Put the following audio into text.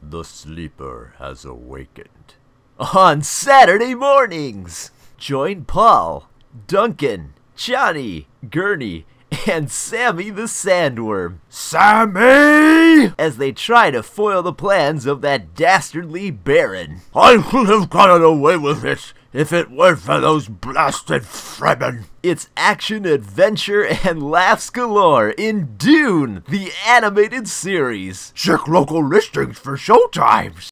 The sleeper has awakened. On Saturday mornings, join Paul, Duncan, Johnny, Gurney, and Sammy the Sandworm. Sammy! As they try to foil the plans of that dastardly Baron. I could have gotten away with it if it weren't for those blasted Fremen. It's action, adventure, and laughs galore in Dune, the animated series. Check local listings for showtimes.